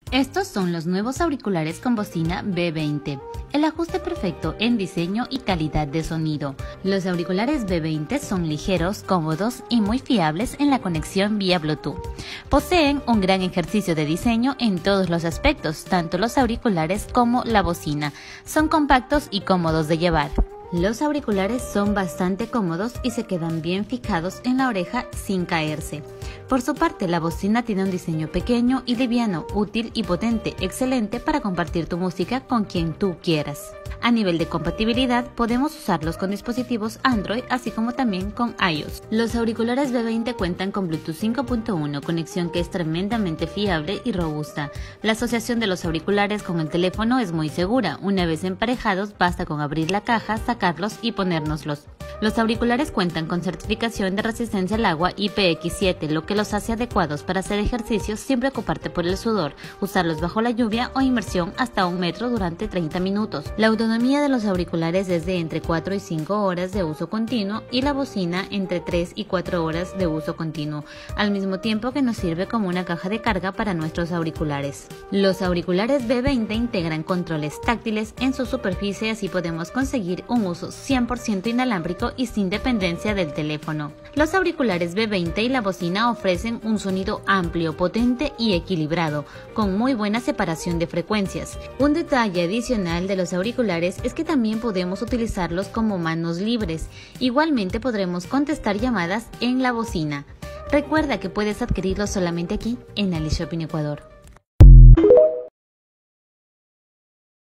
Estos son los nuevos auriculares con bocina B20, el ajuste perfecto en diseño y calidad de sonido. Los auriculares B20 son ligeros, cómodos y muy fiables en la conexión vía Bluetooth. Poseen un gran ejercicio de diseño en todos los aspectos, tanto los auriculares como la bocina. Son compactos y cómodos de llevar. Los auriculares son bastante cómodos y se quedan bien fijados en la oreja sin caerse. Por su parte, la bocina tiene un diseño pequeño y liviano, útil y potente, excelente para compartir tu música con quien tú quieras. A nivel de compatibilidad, podemos usarlos con dispositivos Android, así como también con iOS. Los auriculares B20 cuentan con Bluetooth 5.1, conexión que es tremendamente fiable y robusta. La asociación de los auriculares con el teléfono es muy segura. Una vez emparejados, basta con abrir la caja, sacarlos y ponérnoslos. Los auriculares cuentan con certificación de resistencia al agua IPX7, lo que los hace adecuados para hacer ejercicios sin preocuparte por el sudor, usarlos bajo la lluvia o inmersión hasta 1 metro durante 30 minutos. La autonomía de los auriculares es de entre 4 y 5 horas de uso continuo y la bocina entre 3 y 4 horas de uso continuo, al mismo tiempo que nos sirve como una caja de carga para nuestros auriculares. Los auriculares B20 integran controles táctiles en su superficie, así podemos conseguir un uso 100% inalámbrico y sin dependencia del teléfono. Los auriculares B20 y la bocina ofrecen un sonido amplio, potente y equilibrado, con muy buena separación de frecuencias. Un detalle adicional de los auriculares es que también podemos utilizarlos como manos libres. Igualmente podremos contestar llamadas en la bocina. Recuerda que puedes adquirirlos solamente aquí en Ali Shopping Ecuador.